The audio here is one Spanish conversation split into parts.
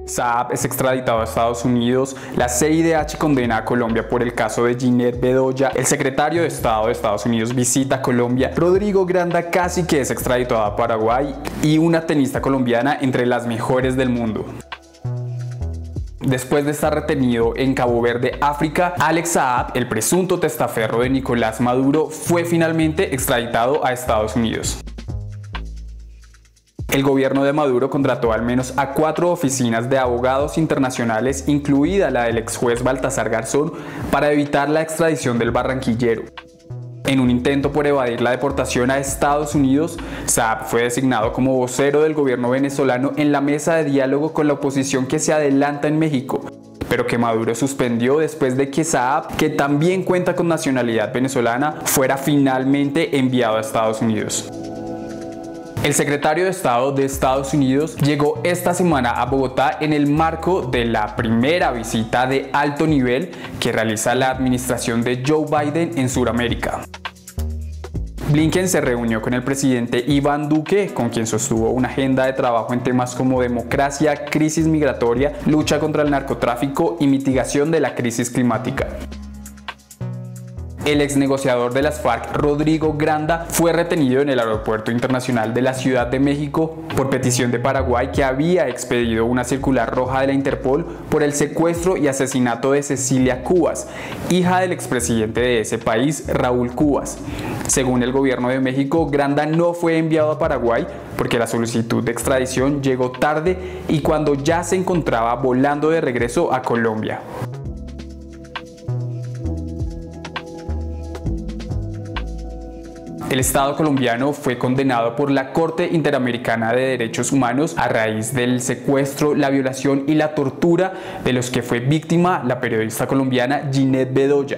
Saab es extraditado a Estados Unidos, la CIDH condena a Colombia por el caso de Ginette Bedoya, el secretario de Estado de Estados Unidos visita Colombia, Rodrigo Granda casi que es extraditado a Paraguay y una tenista colombiana entre las mejores del mundo. Después de estar retenido en Cabo Verde, África, Alex Saab, el presunto testaferro de Nicolás Maduro, fue finalmente extraditado a Estados Unidos. El gobierno de Maduro contrató al menos a 4 oficinas de abogados internacionales, incluida la del ex juez Baltasar Garzón, para evitar la extradición del barranquillero. En un intento por evadir la deportación a Estados Unidos, Saab fue designado como vocero del gobierno venezolano en la mesa de diálogo con la oposición que se adelanta en México, pero que Maduro suspendió después de que Saab, que también cuenta con nacionalidad venezolana, fuera finalmente enviado a Estados Unidos. El secretario de Estado de Estados Unidos llegó esta semana a Bogotá en el marco de la primera visita de alto nivel que realiza la administración de Joe Biden en Sudamérica. Blinken se reunió con el presidente Iván Duque, con quien sostuvo una agenda de trabajo en temas como democracia, crisis migratoria, lucha contra el narcotráfico y mitigación de la crisis climática. El ex negociador de las FARC, Rodrigo Granda, fue retenido en el Aeropuerto Internacional de la Ciudad de México por petición de Paraguay, que había expedido una circular roja de la Interpol por el secuestro y asesinato de Cecilia Cubas, hija del expresidente de ese país, Raúl Cubas. Según el gobierno de México, Granda no fue enviado a Paraguay porque la solicitud de extradición llegó tarde y cuando ya se encontraba volando de regreso a Colombia. El Estado colombiano fue condenado por la Corte Interamericana de Derechos Humanos a raíz del secuestro, la violación y la tortura de los que fue víctima la periodista colombiana Ginette Bedoya.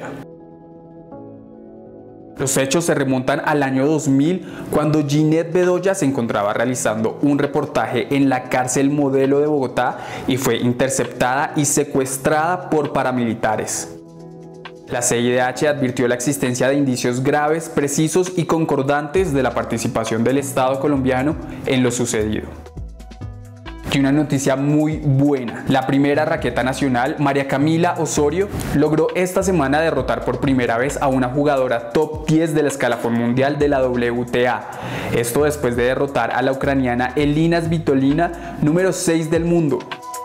Los hechos se remontan al año 2000, cuando Ginette Bedoya se encontraba realizando un reportaje en la cárcel Modelo de Bogotá y fue interceptada y secuestrada por paramilitares. La CIDH advirtió la existencia de indicios graves, precisos y concordantes de la participación del Estado colombiano en lo sucedido. Y una noticia muy buena: la primera raqueta nacional, María Camila Osorio, logró esta semana derrotar por primera vez a una jugadora top 10 del escalafón mundial de la WTA. Esto después de derrotar a la ucraniana Elina Svitolina, número 6 del mundo.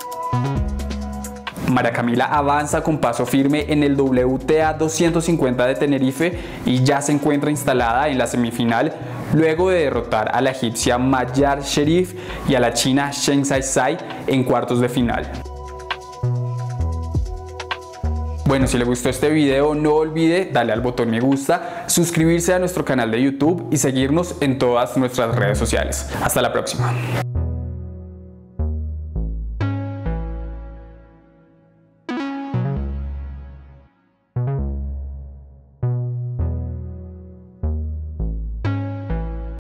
María Camila avanza con paso firme en el WTA 250 de Tenerife y ya se encuentra instalada en la semifinal luego de derrotar a la egipcia Mayar Sherif y a la china Zheng Saisai en cuartos de final. Bueno, si le gustó este video, no olvide darle al botón me gusta, suscribirse a nuestro canal de YouTube y seguirnos en todas nuestras redes sociales. Hasta la próxima.